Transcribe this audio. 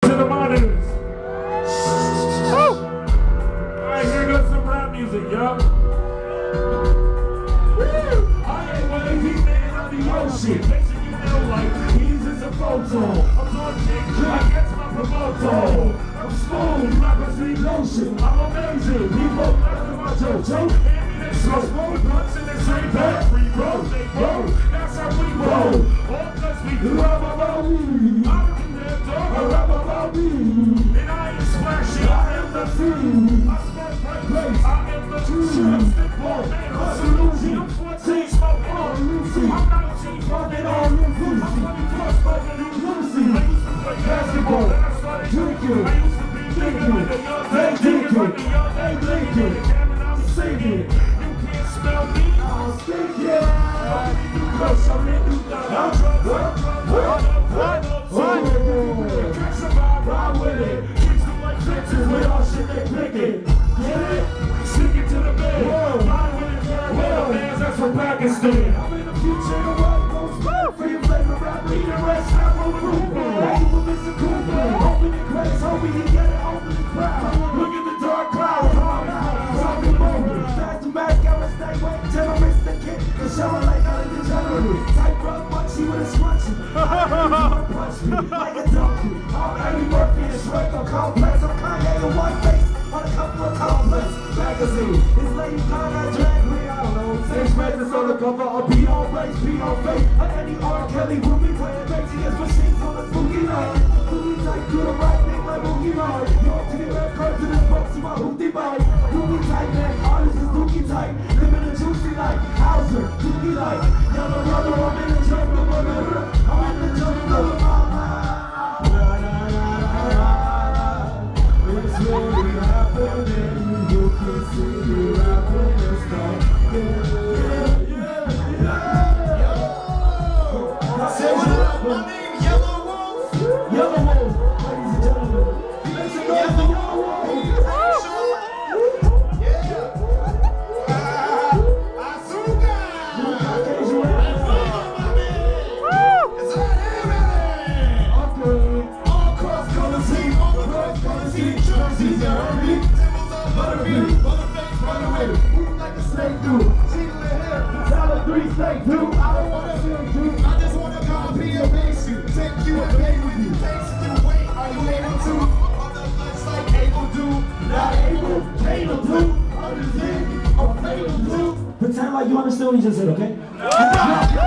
to the monitors. Alright, here goes some rap music, yo. I ain't wavy man on the ocean. Make sure you know like Heems is a photo. I'm on TikTok, that's my promoto. I'm smooth, rappers need lotion. I'm amazing, people laughing my JoJo. Hand me that slow smoke, blunts in the same bag. Free roll, they roll, that's how we roll. All cause we rap about me. I'm in there, dog, I rap about me. And I ain't splashy, I am the fiend. I smoke right place, I am the truth. Stick ball, man, I'm solution. I'm 14, smoking on Lucy. I'm 19, fucking on Lucy. I'm 20 plus, fucking on Lucy. I used to play basketball, then I started drinking. I used to be thinking like a young day, thinking like a young day, blinking. Damn it, I'm singing. You can't smell me, I'm stinking. Cause I'm in New York. I'm drunk, catch a vibe, ride with it. Kids do like bitches with all shit they picking. Get it? Stick it to the bed. Ride with it, well, man, that's from Pakistan. I'm in the future, the world goes well. For your flavor, rapper, eat the rest, have a Cooper. Over Mr. Cooper. Open the crates, hoping he get it, open the crowd. Look at the dark clouds, calm out, talk the moment. Fast to back, gotta stay away, terrorist the kid. The shower like out of the general. Tight rug, munchy with a scrunchie. I punch me like a donkey. I'm Eddie Murphy and Shrek on complex. I'm Kanye in one face on a couple of complex magazine. His lady kinda drag me, I don't know. Same presence on the cover of P on race, P on face. Eddie R. Kelly will be playing craziest machines on the spooky night. Booty tight to the right, name like Boogie Night. York to the red curve to the box to my hoopty bite. Boogie tight, man, artist is dookie tight. Living a juicy life, Hauser, dookie life. Yellow brother, I'm in the jungle, brother. I'm in the jungle, it's really happening. You can see me rapping and stuff. Say what up, my name Yellow Wolf. Yellow Wolf, ladies and gentlemen. Listen, Yellow Wolf. I don't wanna feel you. I just wanna copy and base you. Take you and play with you. Takes you wait. Are you able to? On the flex like able to. Not able. Able to. Understand? Or fatal to. Pretend like you understood what he just said, okay?